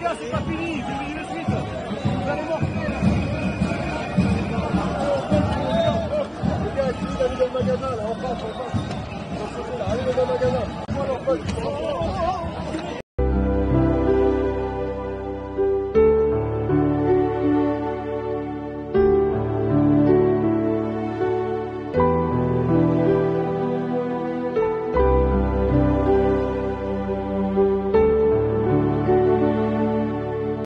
gars, c'est pas fini, je vous dis de suite. Vous allez voir. Les gars, allez dans le magasin, là, en face. Allez dans le magasin.